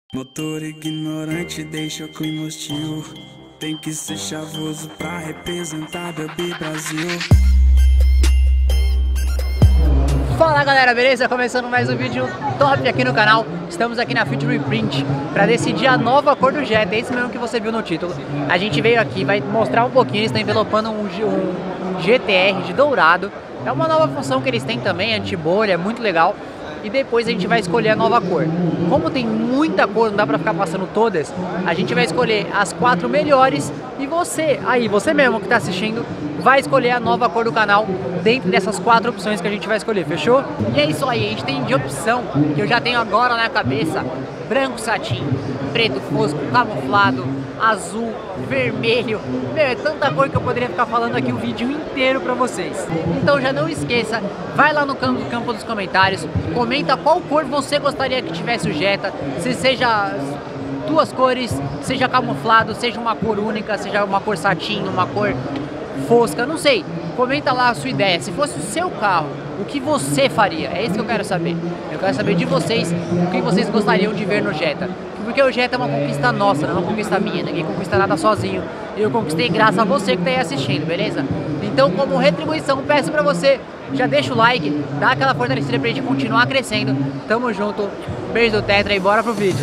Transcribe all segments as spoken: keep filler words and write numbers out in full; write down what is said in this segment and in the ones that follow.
Motor ignorante deixa o clima hostil. Tem que ser chavoso pra representar Derby Brasil. Fala galera, beleza? Começando mais um vídeo top aqui no canal. Estamos aqui na Future Reprint para decidir a nova cor do Jetta. É isso mesmo que você viu no título. A gente veio aqui, vai mostrar um pouquinho. Eles estão envelopando um, um, um G T R de dourado. É uma nova função que eles têm também, anti-bolha, é muito legal. E depois a gente vai escolher a nova cor. Como tem muita cor, não dá pra ficar passando todas, a gente vai escolher as quatro melhores e você, aí, você mesmo que tá assistindo, vai escolher a nova cor do canal dentro dessas quatro opções que a gente vai escolher, fechou? E é isso aí, a gente tem de opção, que eu já tenho agora na cabeça, branco satin, preto fosco, camuflado, azul, vermelho. Meu, é tanta cor que eu poderia ficar falando aqui o vídeo inteiro pra vocês. Então já não esqueça, vai lá no campo, campo dos comentários, comenta qual cor você gostaria que tivesse o Jetta, se seja duas cores, seja camuflado, seja uma cor única, seja uma cor satin, uma cor fosca, não sei. Comenta lá a sua ideia, se fosse o seu carro, o que você faria? É isso que eu quero saber. Eu quero saber de vocês, o que vocês gostariam de ver no Jetta. Porque o Jetta é uma conquista nossa, não é uma conquista minha, ninguém conquista nada sozinho. Eu conquistei graças a você que está aí assistindo, beleza? Então, como retribuição, peço pra você, já deixa o like, dá aquela fortalecida pra gente continuar crescendo. Tamo junto, beijo do Tetra e bora pro vídeo.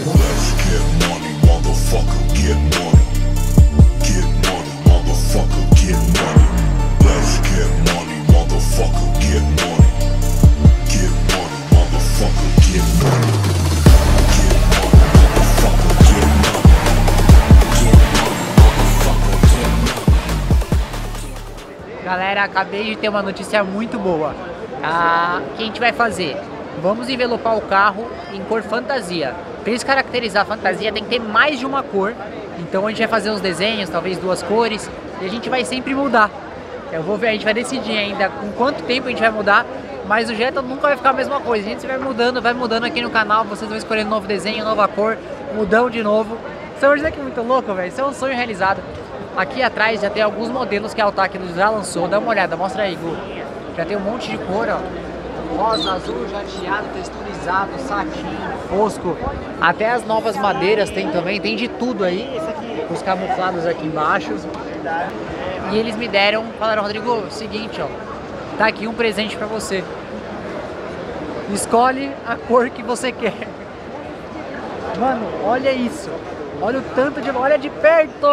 Galera, acabei de ter uma notícia muito boa. Ah, o que a gente vai fazer? Vamos envelopar o carro em cor fantasia. Para eles caracterizar a fantasia tem que ter mais de uma cor. Então a gente vai fazer uns desenhos, talvez duas cores, e a gente vai sempre mudar. Eu vou ver, a gente vai decidir ainda com quanto tempo a gente vai mudar, mas o Jetta nunca vai ficar a mesma coisa. A gente vai mudando, vai mudando aqui no canal, vocês vão escolhendo um novo desenho, nova cor, mudão de novo. Isso é aqui muito louco, velho. Isso é um sonho realizado. Aqui atrás já tem alguns modelos que a Autaki já lançou, dá uma olhada, mostra aí, Gu. Já tem um monte de cor, ó. Rosa, azul, jateado, texturizado, satin, fosco. Até as novas madeiras tem também, tem de tudo aí. Os camuflados aqui embaixo. E eles me deram, falaram, Rodrigo, seguinte, ó. Tá aqui um presente pra você. Escolhe a cor que você quer. Mano, olha isso. Olha o tanto de... Olha de perto!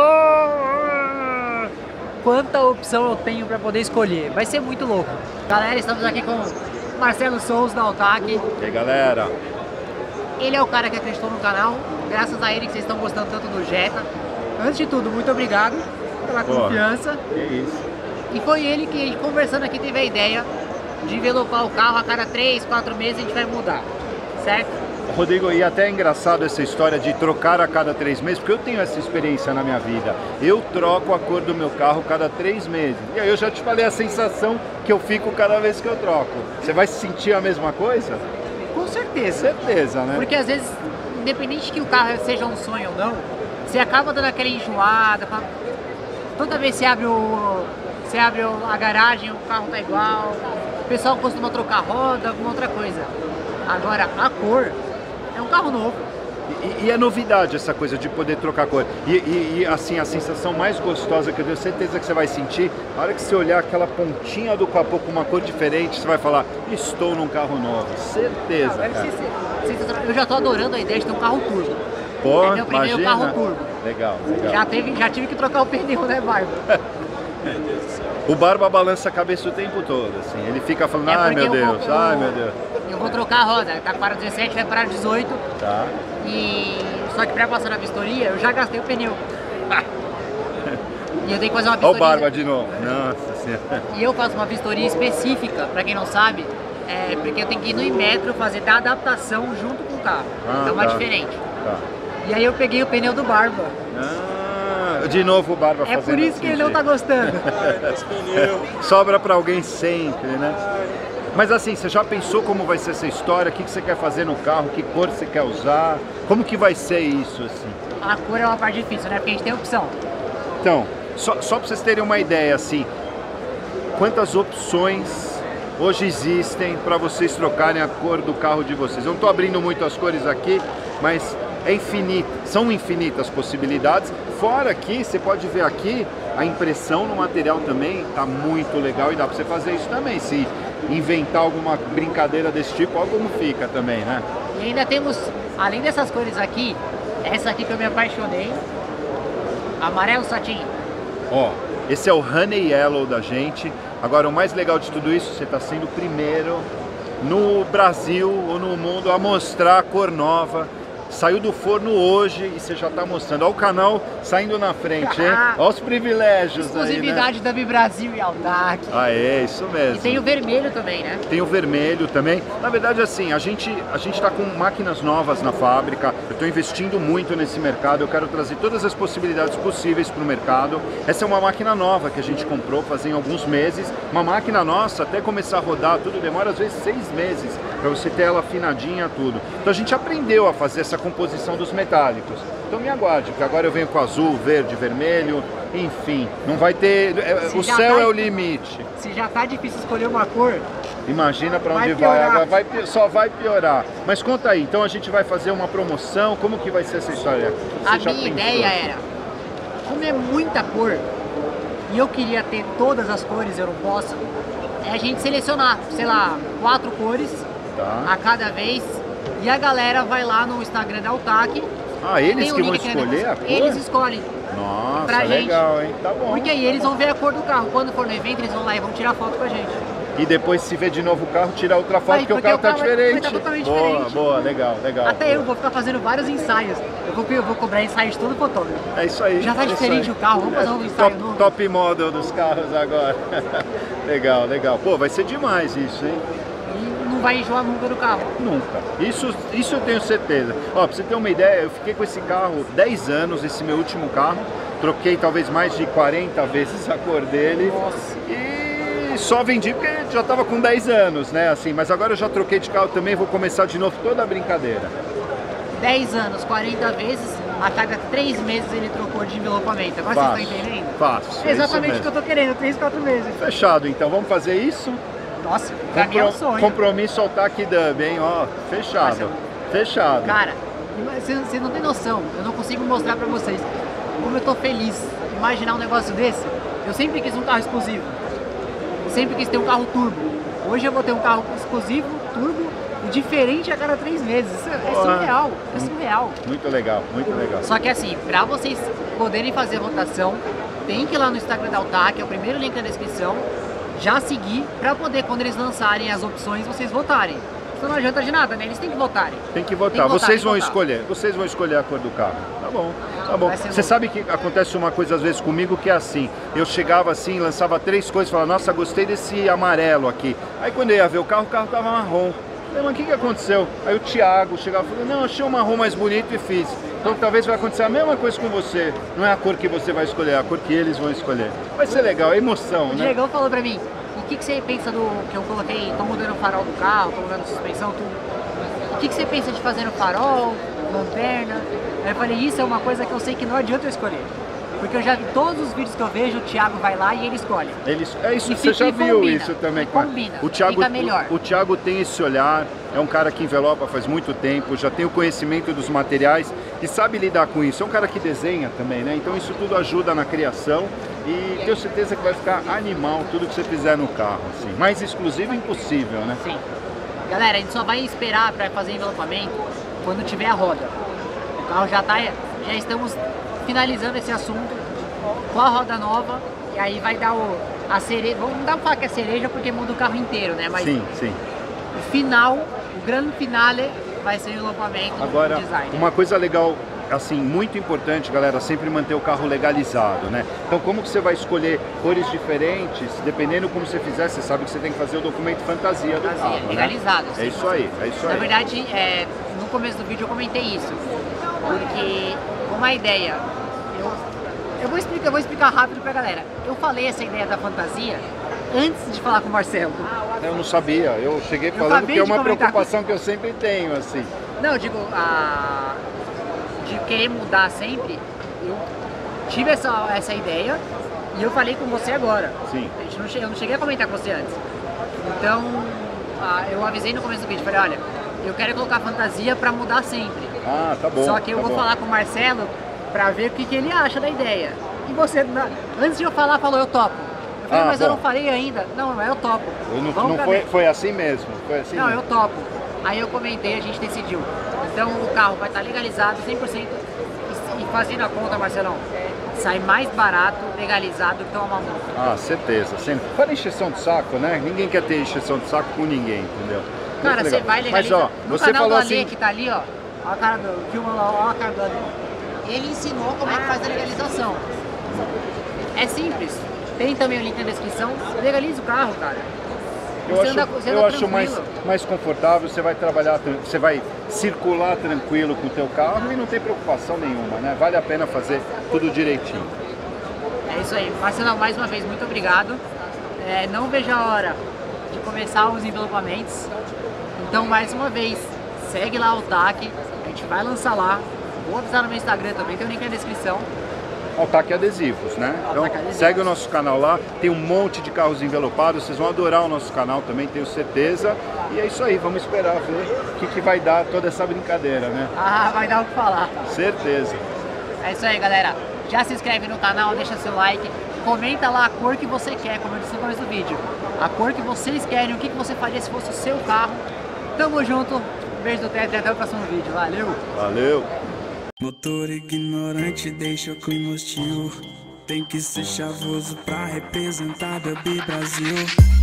Quanta opção eu tenho para poder escolher. Vai ser muito louco. Galera, estamos aqui com o Marcelo Souza da Autaki. E aí, galera? Ele é o cara que acreditou no canal. Graças a ele que vocês estão gostando tanto do Jetta. Antes de tudo, muito obrigado pela Pô, confiança. Que isso. E foi ele que, conversando aqui, teve a ideia de envelopar o carro a cada três, quatro meses a gente vai mudar. Certo? Rodrigo, e até é engraçado essa história de trocar a cada três meses, porque eu tenho essa experiência na minha vida. Eu troco a cor do meu carro cada três meses. E aí eu já te falei a sensação que eu fico cada vez que eu troco. Você vai sentir a mesma coisa? Com certeza. Certeza, né? Porque às vezes, independente que o carro seja um sonho ou não, você acaba dando aquela enjoada. Toda vez que você abre, o, você abre a garagem, o carro tá igual. O pessoal costuma trocar roda, alguma outra coisa. Agora, a cor... é um carro novo. E, e é novidade essa coisa de poder trocar cor. E, e, e assim, a sensação mais gostosa que eu tenho certeza que você vai sentir, a hora que você olhar aquela pontinha do capô com uma cor diferente, você vai falar, estou num carro novo. Certeza, ah, cara. Ser, eu já estou adorando a ideia de ter um carro turbo. Pô, é meu primeiro imagina. carro turbo. Legal, legal. Já, teve, já tive que trocar o pneu, né, Barba? O Barba balança a cabeça o tempo todo, assim. Ele fica falando, é ai meu Deus, vou, ai meu Deus. Eu vou trocar a roda, tá para dezessete, vai para dezoito. Tá. E só que para passar na vistoria, eu já gastei o pneu. E eu tenho que fazer uma vistoria. Olha o Barba de novo. Nossa Senhora. E eu faço uma vistoria específica, para quem não sabe, é porque eu tenho que ir no Inmetro fazer da adaptação junto com o carro. Ah, então é tá. diferente. Tá. E aí eu peguei o pneu do Barba. Ah, de novo o Barba é fazendo por isso assim, que ele não tá gostando. Sobra para alguém sempre, né? Mas assim, você já pensou como vai ser essa história? O que você quer fazer no carro? Que cor você quer usar? Como que vai ser isso, assim? A cor é uma parte difícil, né? Porque a gente tem opção. Então, só, só para vocês terem uma ideia, assim, quantas opções hoje existem para vocês trocarem a cor do carro de vocês? Eu não estou abrindo muito as cores aqui, mas é infinito, são infinitas possibilidades. Fora aqui, você pode ver aqui, a impressão no material também está muito legal e dá para você fazer isso também, se inventar alguma brincadeira desse tipo, olha como fica também, né? E ainda temos, além dessas cores aqui, essa aqui que eu me apaixonei, amarelo satin. Ó, esse é o Honey Yellow da gente. Agora, o mais legal de tudo isso, você está sendo o primeiro no Brasil ou no mundo a mostrar a cor nova. Saiu do forno hoje e você já está mostrando. Olha o canal saindo na frente, hein? Olha os privilégios. Exclusividade aí, né? da Bibrasil e Altac. Ah, é, isso mesmo. E tem o vermelho também, né? Tem o vermelho também. Na verdade, assim, a gente a gente está com máquinas novas na fábrica. Eu estou investindo muito nesse mercado. Eu quero trazer todas as possibilidades possíveis para o mercado. Essa é uma máquina nova que a gente comprou fazem alguns meses. Uma máquina nossa, até começar a rodar, tudo demora às vezes seis meses para você ter ela afinadinha, tudo. Então a gente aprendeu a fazer essa composição dos metálicos. Então me aguarde, porque agora eu venho com azul, verde, vermelho, enfim, não vai ter... Se o céu tá, é o limite. Se já tá difícil escolher uma cor... Imagina para onde vai, vai, vai, só vai piorar. Mas conta aí, então a gente vai fazer uma promoção, como que vai ser essa história? Você a minha ideia era, como é muita cor, e eu queria ter todas as cores, eu não posso, é a gente selecionar, sei lá, quatro cores tá. a cada vez, e a galera vai lá no Instagram da Altac. Ah, eles que vão escolher a cor? Eles escolhem. Nossa, pra legal, gente. Hein? Tá bom. Porque aí eles vão ver a cor do carro. Quando for no evento, eles vão lá e vão tirar foto com a gente. E depois, se vê de novo o carro, tirar outra foto, aí, porque, porque o carro, o carro tá diferente. Vai tá totalmente boa, diferente. Boa, legal, legal. Até boa. eu vou ficar fazendo vários ensaios. Eu vou, eu vou cobrar ensaios de todo fotógrafo. É isso aí. Já tá é diferente o carro, vamos fazer um ensaio top, novo. Top model dos carros agora. Legal, legal. Pô, vai ser demais isso, hein? Não vai enjoar nunca do carro. Nunca. Isso, isso eu tenho certeza. Ó, pra você ter uma ideia, eu fiquei com esse carro dez anos, esse meu último carro. Troquei talvez mais de quarenta vezes a cor dele. Nossa. E só vendi porque já tava com dez anos, né? Assim, mas agora eu já troquei de carro também, vou começar de novo toda a brincadeira. dez anos, quarenta vezes, a cada três meses ele trocou de envelopamento. Agora Faço, vocês estão entendendo? Faço. É exatamente o que eu tô querendo, três, quatro meses. Fechado, então. Vamos fazer isso? Nossa, pra mim é um sonho. Compromisso ao Altac Dub, hein? Ó, fechado. Nossa, fechado. Cara, você não tem noção, eu não consigo mostrar pra vocês como eu tô feliz. Imaginar um negócio desse, eu sempre quis um carro exclusivo. Eu sempre quis ter um carro turbo. Hoje eu vou ter um carro exclusivo, turbo, e diferente a cada três meses. Isso é surreal, é surreal. Muito legal, muito legal. Só que assim, pra vocês poderem fazer a votação, tem que ir lá no Instagram da Altac, é o primeiro link na descrição. Já seguir, pra poder, quando eles lançarem as opções, vocês votarem. Isso não adianta de nada, né? Eles têm que votarem. Tem que votar, tem que votar vocês vão votar. escolher. Vocês vão escolher a cor do carro. Tá bom, tá bom. Você bom. sabe que acontece uma coisa às vezes comigo que é assim. Eu chegava assim, lançava três coisas, falava, nossa, gostei desse amarelo aqui. Aí quando eu ia ver o carro, o carro tava marrom. Mas o que que aconteceu? Aí o Thiago chegava e falou, não, achei um marrom mais bonito e fiz. Então talvez vai acontecer a mesma coisa com você. Não é a cor que você vai escolher, é a cor que eles vão escolher. Vai ser legal, é emoção, o né? O Diegão falou pra mim, o que, que você pensa do que eu coloquei, tô mudando o farol do carro, tô mudando a suspensão, tudo. O que, que você pensa de fazer no farol, lanterna? Aí eu falei, isso é uma coisa que eu sei que não adianta eu escolher. Porque eu já vi todos os vídeos que eu vejo, o Thiago vai lá e ele escolhe. Ele, é isso, e você já viu combina, isso também. Combina, o Thiago, fica melhor. O, o Thiago tem esse olhar, é um cara que envelopa faz muito tempo, já tem o conhecimento dos materiais e sabe lidar com isso. É um cara que desenha também, né? Então isso tudo ajuda na criação e tenho certeza que vai ficar animal tudo que você fizer no carro. Assim. Mais exclusivo impossível, né? Sim. Galera, a gente só vai esperar para fazer envelopamento quando tiver a roda. O carro já tá, já estamos finalizando esse assunto com a roda nova e aí vai dar o, a cereja, não dá pra falar que é cereja porque muda o carro inteiro, né? Mas sim, sim. O final, o grande finale vai ser o envelopamento. Agora, do design. Uma coisa legal, assim, muito importante, galera, sempre manter o carro legalizado, né? Então, como que você vai escolher cores diferentes, dependendo como você fizer, você sabe que você tem que fazer o documento fantasia do fantasia, carro, legalizado. Né? É isso aí, é isso Na aí. Na verdade, é, no começo do vídeo eu comentei isso, porque uma ideia, eu, eu, vou explicar, eu vou explicar rápido pra galera. Eu falei essa ideia da fantasia antes de falar com o Marcelo. Eu não sabia, eu cheguei eu falando que é uma preocupação que eu sempre tenho, assim. Não, eu digo, a... de querer mudar sempre, eu tive essa, essa ideia e eu falei com você agora. Sim. A gente não che... Eu não cheguei a comentar com você antes. Então, eu avisei no começo do vídeo, falei, olha, eu quero colocar fantasia pra mudar sempre. Ah, tá bom. Só que eu tá vou bom. falar com o Marcelo pra ver o que, que ele acha da ideia. E você, na- antes de eu falar, falou, eu topo. Eu falei, Ah, mas eu bom. não falei ainda. Não, mas eu topo. Eu não, Vamos não pra foi, ver. foi assim mesmo? Foi assim Não, mesmo. eu topo. Aí eu comentei, a gente decidiu. Então o carro vai estar legalizado cem por cento e, e fazendo a conta, Marcelão, sai mais barato, legalizado do que tomar uma multa. Ah, certeza. Sempre. Fora encheção de saco, né? Ninguém quer ter encheção de saco com ninguém, entendeu? Cara, Muito você legal. vai legalizar. Mas ó, No você canal falou do Ale assim... que tá ali, ó. Ó a cara do filma lá, ó a cara do Ale. Ele ensinou como é que faz a legalização. É simples. Tem também o link na descrição. Legaliza o carro, cara. Eu Você acho, anda- você eu anda acho mais, tranquilo. mais confortável, você vai trabalhar, tran- você vai circular tranquilo com o teu carro e não tem preocupação nenhuma, né? Vale a pena fazer tudo direitinho. É isso aí. Marcelo, mais uma vez, muito obrigado. É, não vejo a hora de começar os envelopamentos. Então, mais uma vez, segue lá o T A C. A gente vai lançar lá. Vou avisar no meu Instagram também, tem o link na descrição. Altac Adesivos, né? Então Altac Adesivos. segue o nosso canal lá, tem um monte de carros envelopados, vocês vão adorar o nosso canal também, tenho certeza. E é isso aí, vamos esperar ver o que, que vai dar toda essa brincadeira, né? Ah, vai dar o que falar. Certeza. É isso aí, galera. Já se inscreve no canal, deixa seu like. Comenta lá a cor que você quer, como eu disse no começo do vídeo. A cor que vocês querem, o que que você faria se fosse o seu carro. Tamo junto, um beijo do Tetra e até o próximo vídeo. Valeu! Valeu! Motor ignorante deixa o clima hostil. Tem que ser chavoso pra representar Derby Brasil.